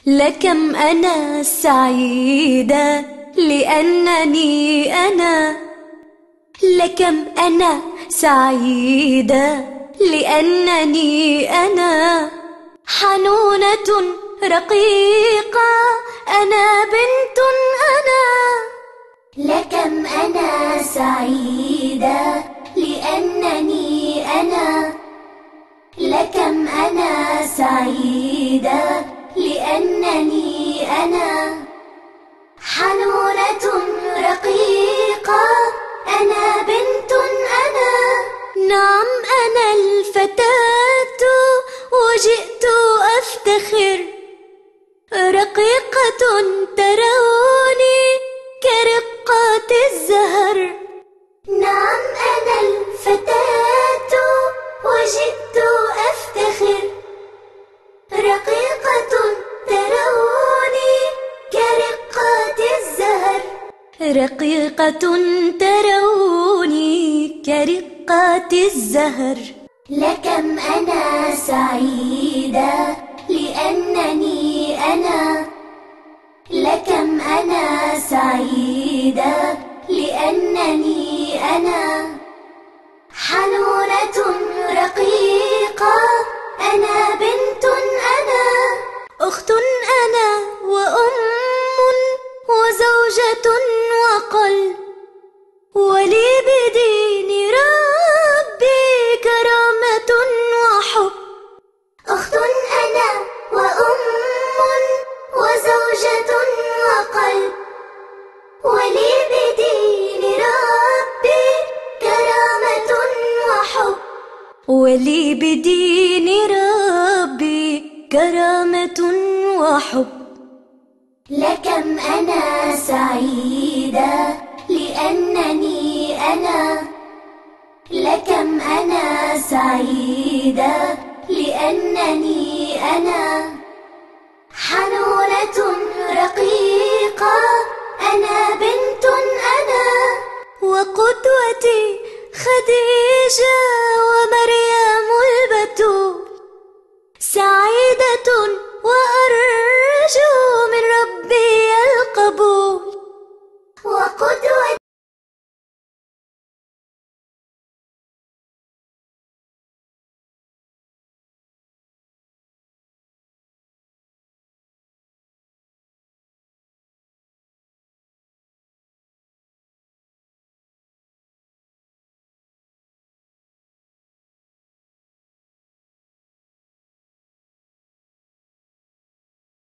لكم أنا سعيدة لأنني أنا، لكم أنا سعيدة لأنني أنا حنونة رقيقة، أنا بنت أنا. لكم أنا سعيدة لأنني أنا، لكم أنا سعيدة لأنني أنا حنونة رقيقة، أنا بنت أنا. نعم أنا الفتاة وجئت أفتخر، رقيقة تروني كرقات الزهر. نعم أنا الفتاة وجئت أفتخر، رقيقة تروني كرقات الزهر. رقيقة تروني كرقات الزهر. لكم أنا سعيدة لأنني أنا، لكم أنا سعيدة لأنني أنا حنونة رقيقة، أنا بنت أنا. أخت أنا وأم وزوجة وقلب، ولي بدين ربي كرامة وحب. أخت أنا وأم وزوجة وقلب، ولي بدين ربي كرامة وحب. ولي بدين ربي كرامة وحب. لكم أنا سعيدة لأنني أنا، لكم أنا سعيدة لأنني أنا حنونة رقيقة، أنا بنت أنا. وقدوتي خديجة ومريم البتول، سعيدة